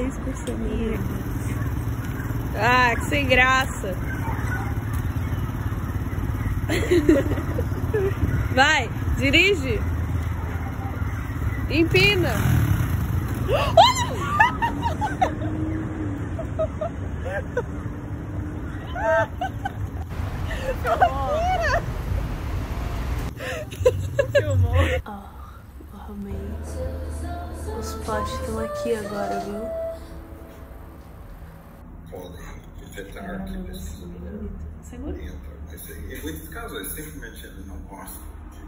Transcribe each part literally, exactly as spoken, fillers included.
excursionismo. Ah, que sem graça. Vai, dirige. Empina. Filmou. Ah, arrumei. Os potes estão aqui agora, viu? Podem afetar que pessoas Segura. entram. Mas em muitos casos, eles simplesmente eles não gostam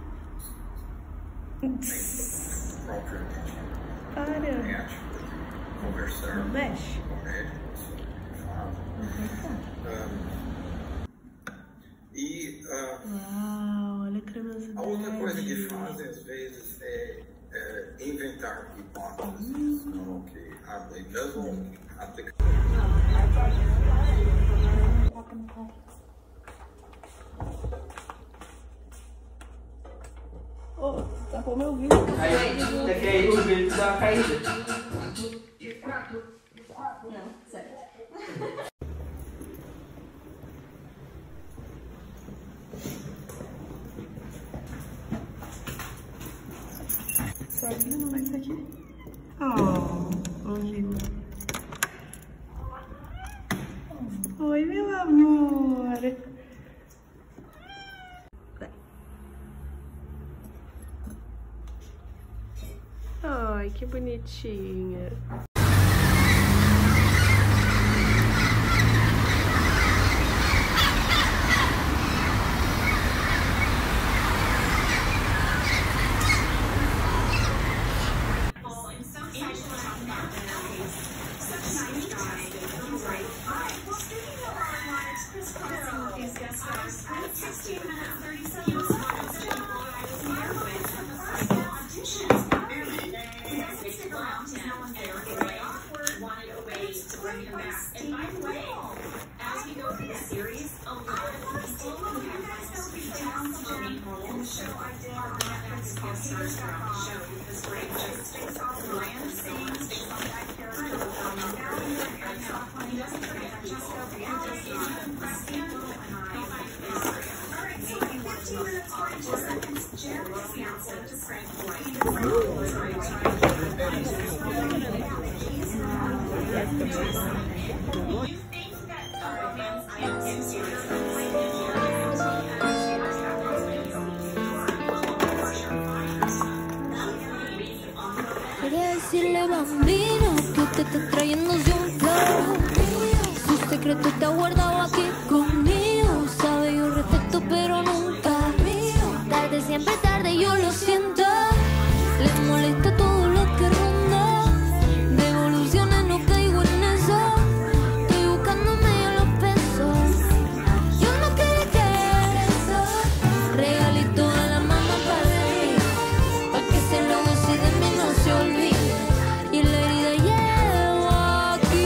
de propriamente Para. conversar Não mexe. com o médico sobre o que fala. E uh, Uau, olha a cremosidade. a outra coisa que fazem às vezes é, é inventar hipóteses, não que a mesmo aplicar. Oh, tapou meu ouvido. Aí, daqui aí o vídeo dá uma caída. Não, certo. Sabe, não vai isso aqui. Oh, amigo. Oi, meu amor. Ai, que bonitinha. Quería decirle, bambino, que usted está trayéndose un flow. Su secreto está guardado aquí conmigo. Sabe, yo respeto, pero nunca mío. Tarde, siempre tarde, yo lo siento. Le molesta todo lo que ronda. Devoluciones, no caigo en eso. Estoy buscando medio los pesos. Yo no quería querer eso. Regalito de la mamá para mí, pa' que se lo goce de mí no se olvide. Y la herida llevo aquí.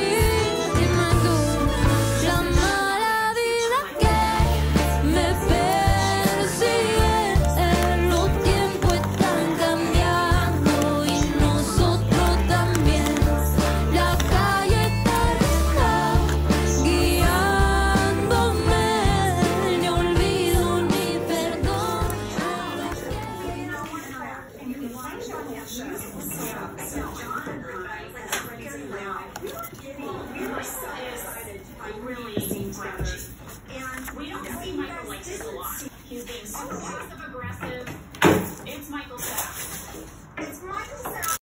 Dime tú, la mala vida que me persigue. Los tiempos están cambiando y nosotros también. La calle está lenta, guiándome. Ni olvido ni perdón. And we don't see Michael like this a lot. He's being super passive aggressive.